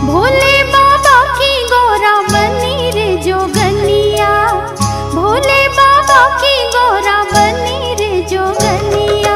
भोले बाबा की गौरा बनी रे जोगनिया, भोले बाबा की गौरा बनी रे जोगनिया।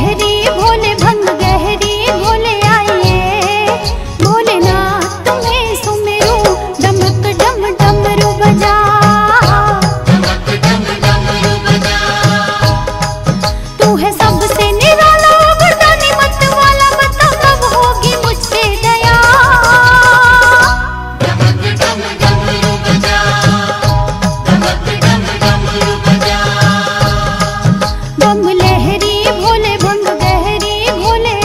लहरी भोले भंग गहरी भोले आइए, भोलेनाथ तुम्हें सुमेरू डमक डम डमरू बजा। तू है सबसे निराला वरदानी मत वाला, बता कब होगी मुझसे दया। बम लहरी भोले भंग गहरी भोले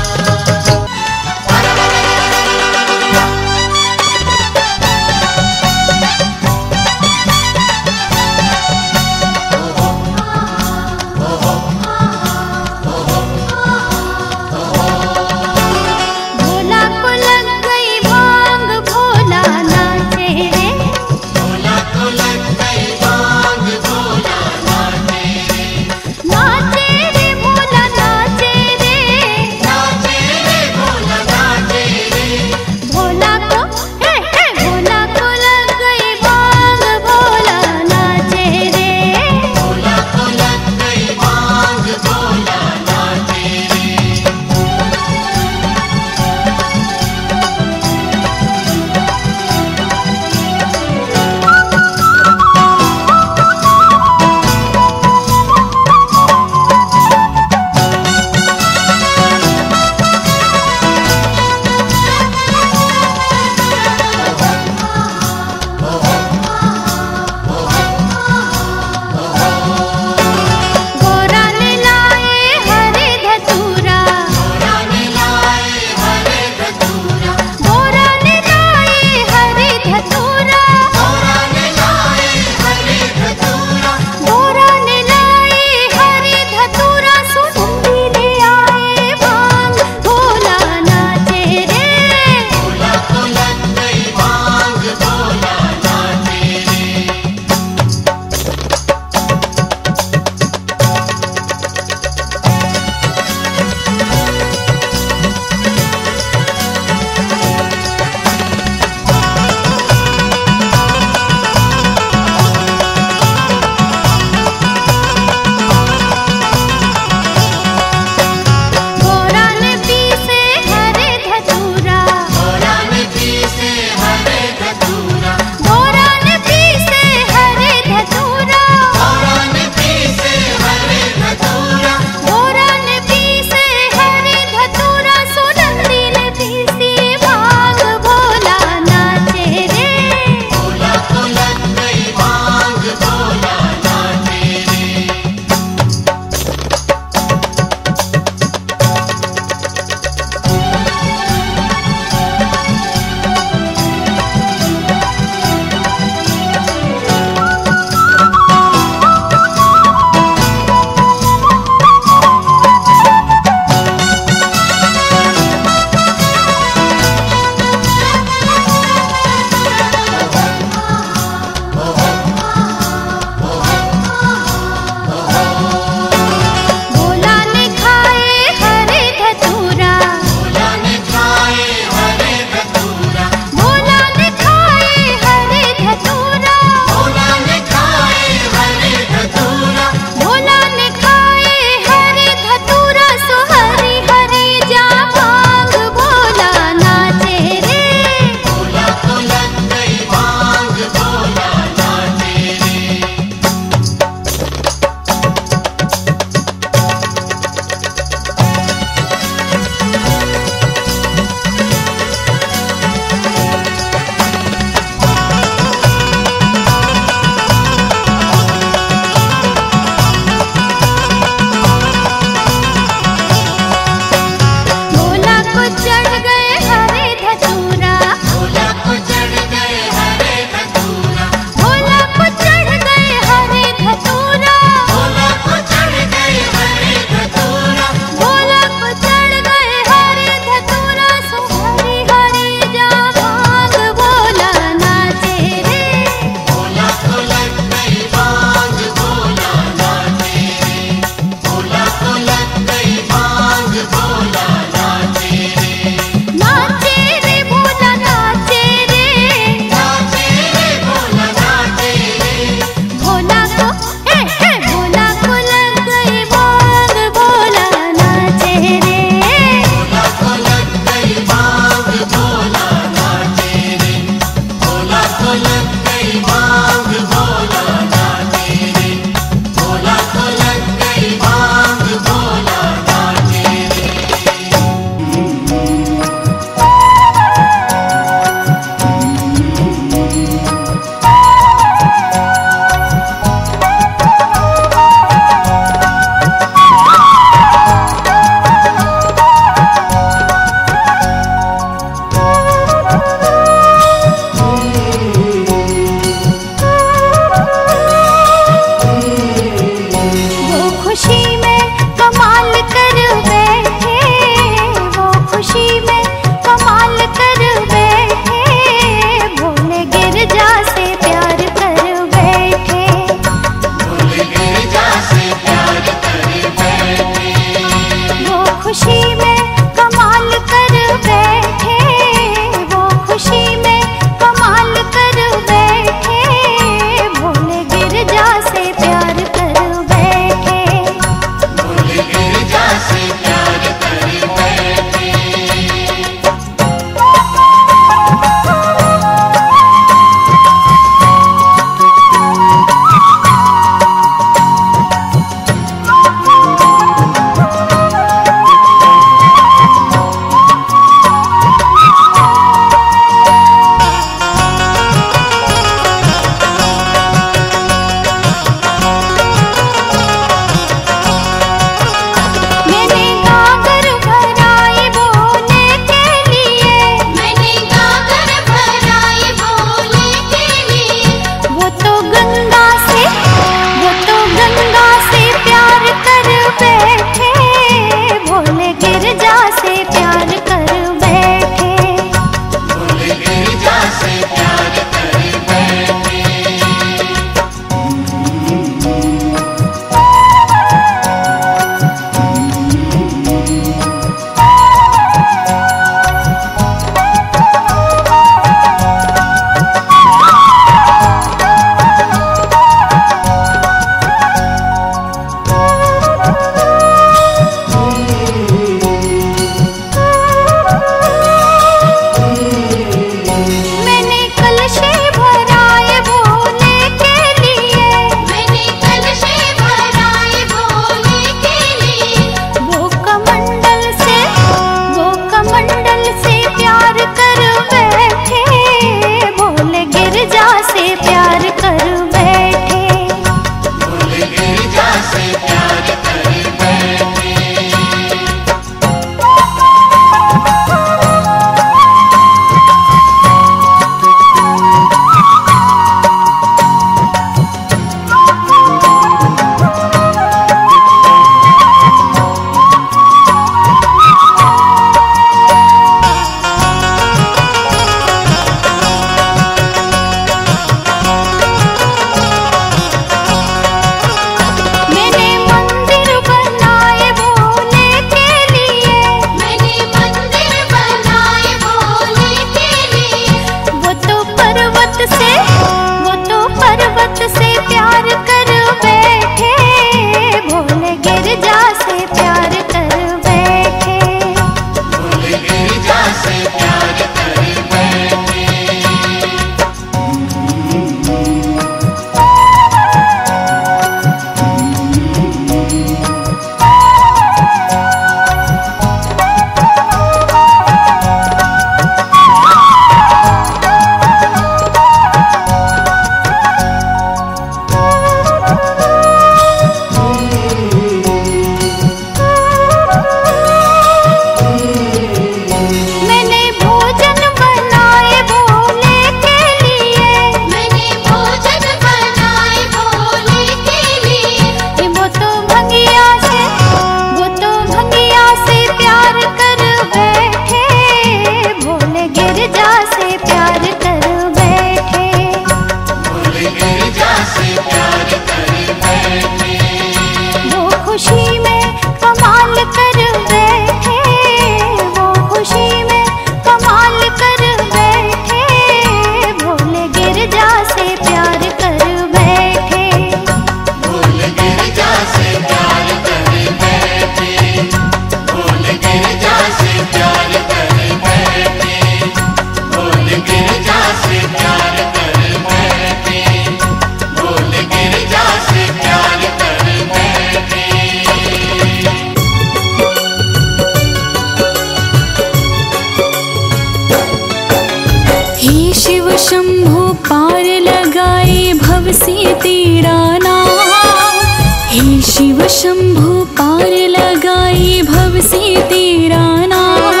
शंभु पार लगाए भव से तेरा नाम। हे शिव शंभु पार लगाए भव से तेरा नाम।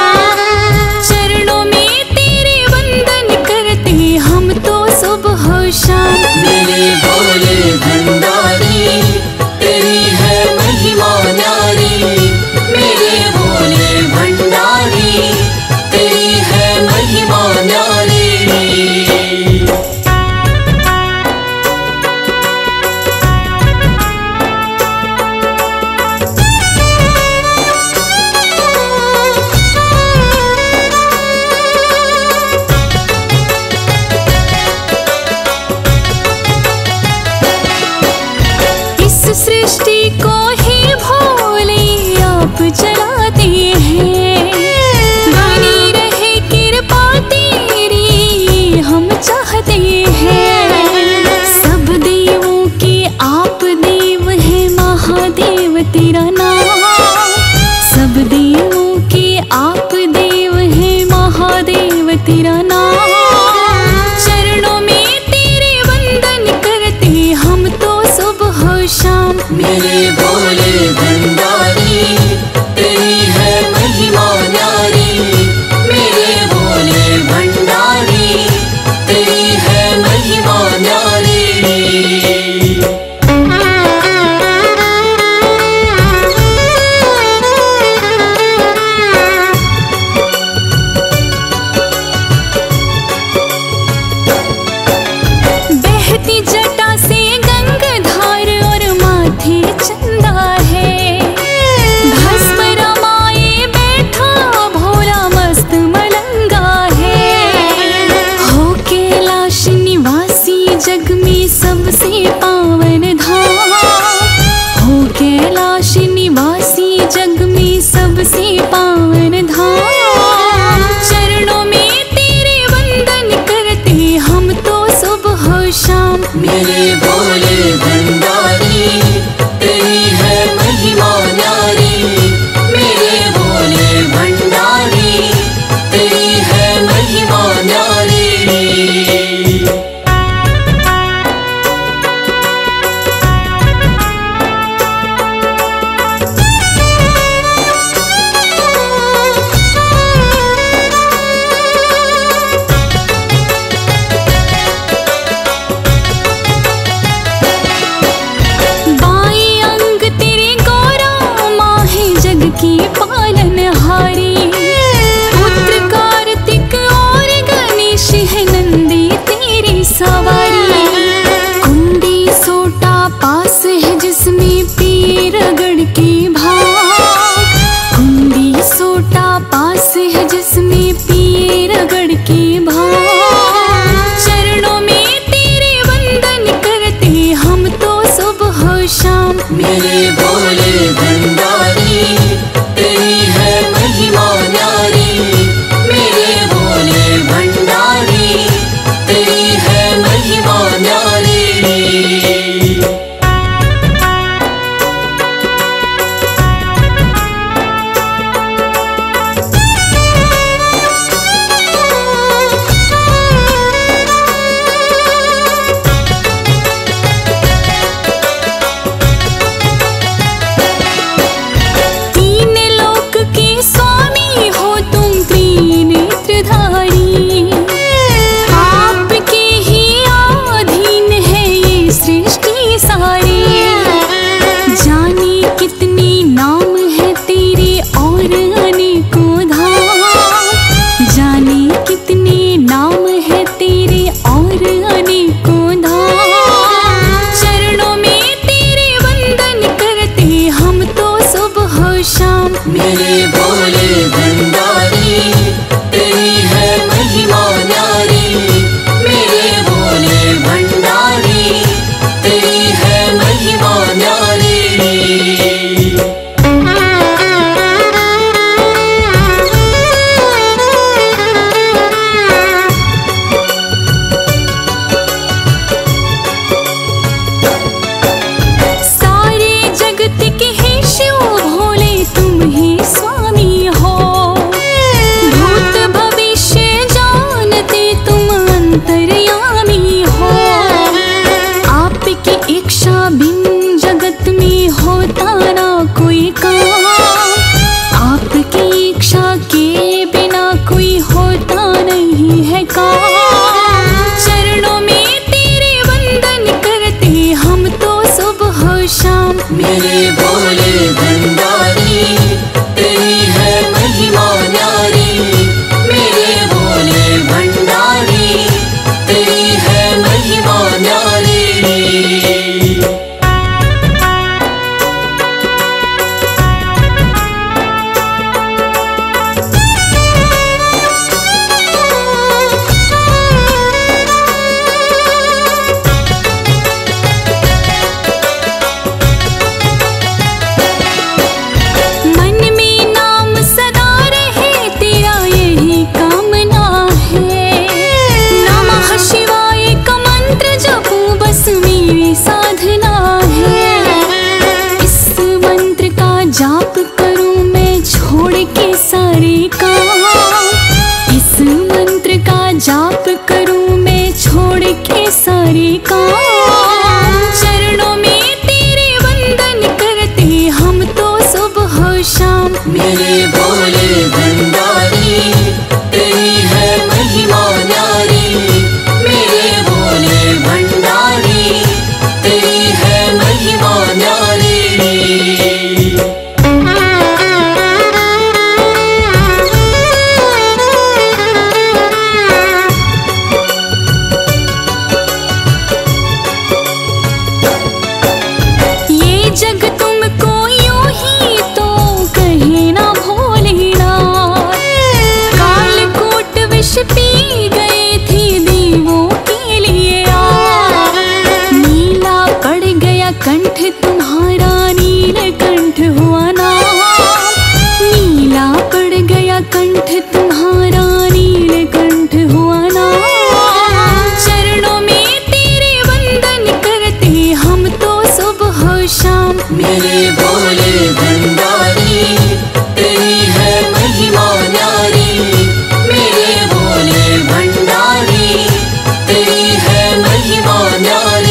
चरणों में तेरे वंदन करते हम तो सुबह शाम। मेरे भोले भंडारी तेरी है महिमा न्यारी। मेरे भोले भंडारी तेरी है महिमा न्यारी। सृष्टि को ही भोले आप चलाते हैं। बनी रहे कृपा तेरी हम चाहते हैं। सब देवों के आप देव है महादेव तेरा नाम। सब देवों के आप देव है महादेव तेरा नाम। चरणों में तेरे वंदन करते हम तो सुबह शाम। मेरे भोले भंडारी तेरी है महिमा न्यारी। मेरे भोले भंडारी तेरी है महिमा न्यारी। बहती जटा से गंगाधार और माथे चंदा है। भस्म रमाए बैठा भोला मस्त मलंगा है। हो कैलाश निवासी जग में सबसे पावन धाम। हो कैलाश निवासी जग में सबसे पावन धाम। चरणों में तेरे वंदन करते हम तो सुबह शाम। मेरे भोले भंडारी तेरी है महिमा न्यारी। मेरे भोले भंडारी तेरी है महिमा न्यारी। बाई अंग तेरे गौरा माँ है जग की पालनहारी। पुत्र कार्तिक और गणेश है नंदी तेरी सवारी। कुंडी सोटा पास है जिसमें पीर रगड़ के भाग। कुंडी सोटा पास है जिसमें पीर रगड़ के भाग। चरणों में तेरे वंदन करते हम तो सुबह शाम। मेरे भोले भंडारी तेरी है महिमा न्यारी। मेरे काम। चरणों में तेरे वंदन करते हम तो सुबह शाम। मेरे भोले भंडारी तेरी है महिमा न्यारी। मेरे भोले भंडारी तेरी है महिमा न्यारी। जाप करूं मैं छोड़ के सारे काम। इस मंत्र का जाप करूं मैं छोड़ के सारे काम। चरणों में तेरे वंदन करते हम तो सुबह शाम। मेरे भोले भंडारी तेरी है महिमा न्यारी। मेरे भोले भंडारी तेरी है महिमा न्यारी। जग तुमको यूं ही तो कहे ना भोलेनाथ। कालकूट विष पी गए थे देवों के लिए आप। नीला पड़ गया कंठ तुम्हारा नीलकंठ हुआ नाम। नीला पड़ गया कंठ तुम्हारा नीलकंठ हुआ नाम। चरणों में तेरे वंदन करते हम तो सुबह शाम। मेरे भोले भंडारी तेरी है महिमा न्यारी। मेरे भोले भंडारी तेरी है महिमा न्यारी।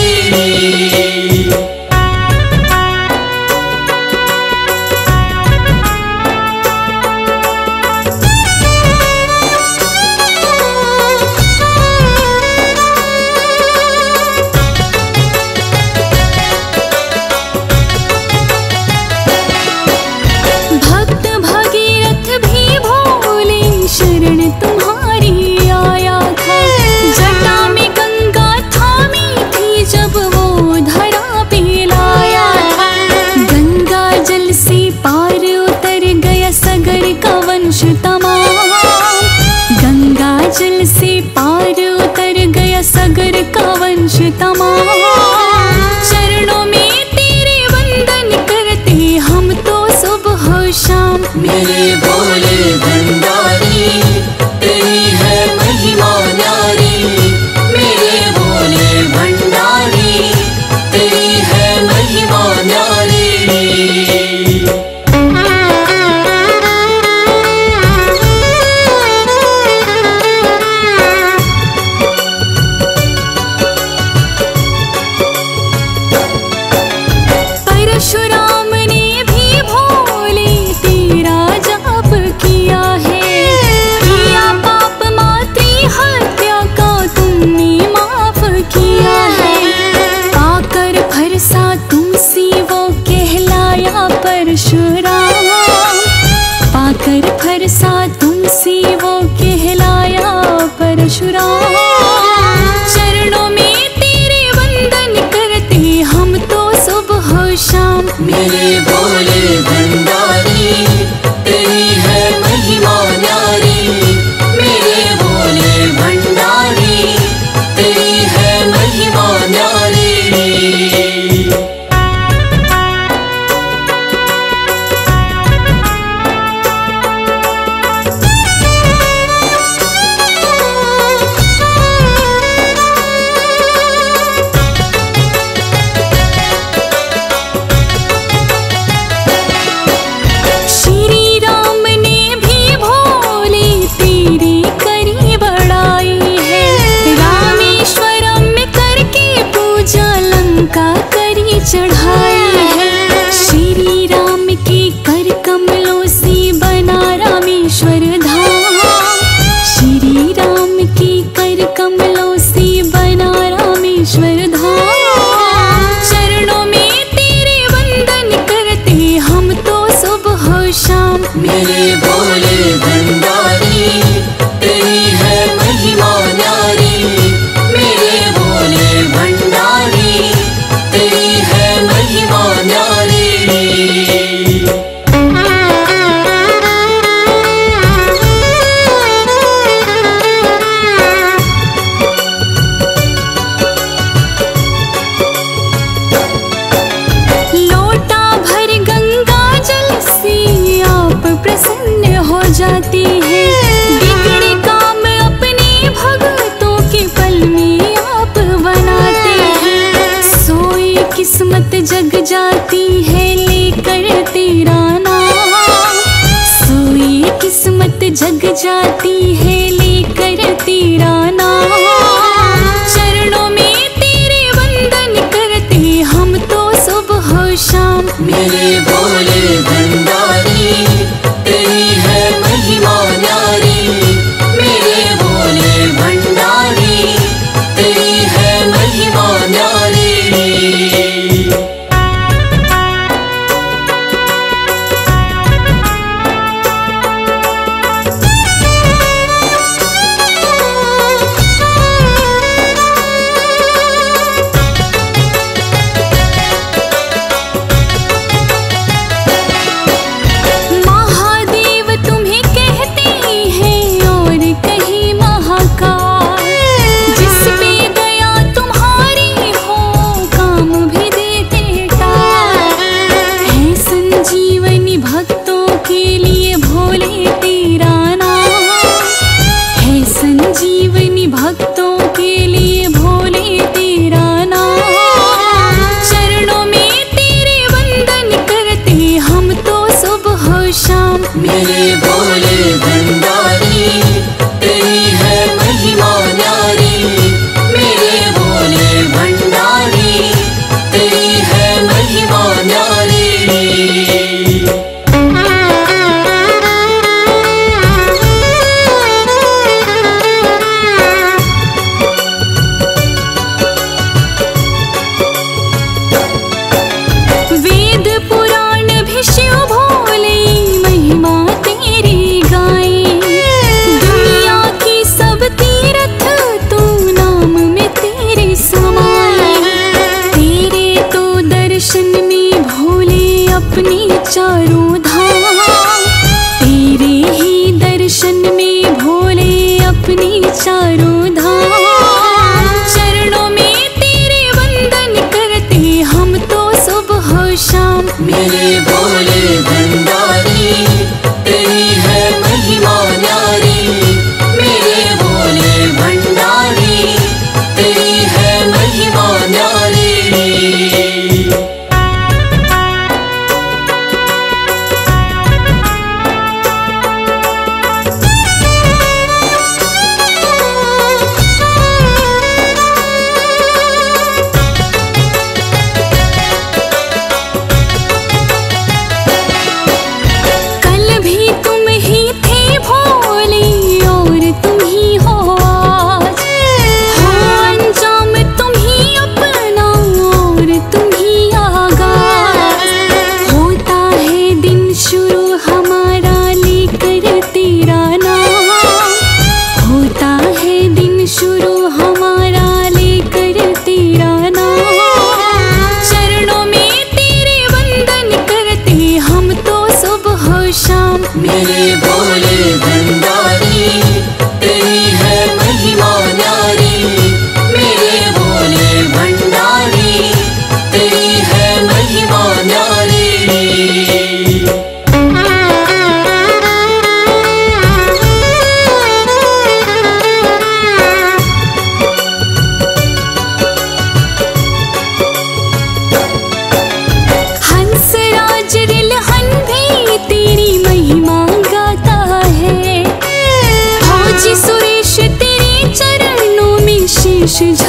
तुम्हारी आया था। जटा में गंगा थामी थी जब वो धरा पे लाया था। गंगा जल से पार उतर गया सगर का वंश तमाम। गंगा जल से पार उतर गया सगर का वंश तमाम। चरणों में तेरे वंदन करते हम तो सुबह शाम। मेरे भोले भंडारी तेरी है महिमा न्यारी। मेरे भोले भंडारी तेरी है महिमा न्यारी। परशुराम ने भी भोले तेरा जाप किया है। किया पाप मातृ हत्या का तुमने माफ किया है। पाकर फरसा तुमसे वो कहलाया परशुराम। पाकर फरसा तुमसे वो कहलाया परशुराम। चरणों में तेरे वंदन करते हम तो सुबह शाम। मेरे भोले भंडारी तेरी है महिमा न्यारी। मेरे भोले भंडारी तेरी है महिमा न्यारी। जग जाती है लेकर तेरा नाम। सोई किस्मत जग जाती है लेकर तेरा नाम। चरणों में तेरे वंदन करते हम तो सुबह शाम। मेरे भोले भंडारी तेरी है महिमा न्यारी। मेरे भोले भंडारी तेरी है महिमा न्यारी। मेरे भोले भंडारी तेरी है महिमा न्यारी। मेरे भोले भंडारी तेरी है महिमा न्यारी। वेद पुराण भी शिव भोले महिमा तेरी गाएं। दुनिया की सब तीर्थ तू नाम में तेरे समाए। तेरे तो दर्शन में भोले अपने चारों धाम। तेरे ही दर्शन में भोले अपने चारों धाम। चरणों में तेरे वंदन करते हम तो सुबह शाम। मेरे भोले भंडारी तेरी है महिमा न्यारी। मेरे भोले भंडारी तेरी है महिमा न्यारी। मेरे भोले भंडारी तेरी है महिमा न्यारी। मेरे भोले भंडारी तेरी है महिमा न्यारी। सुरेश तेरे चरणों में शीश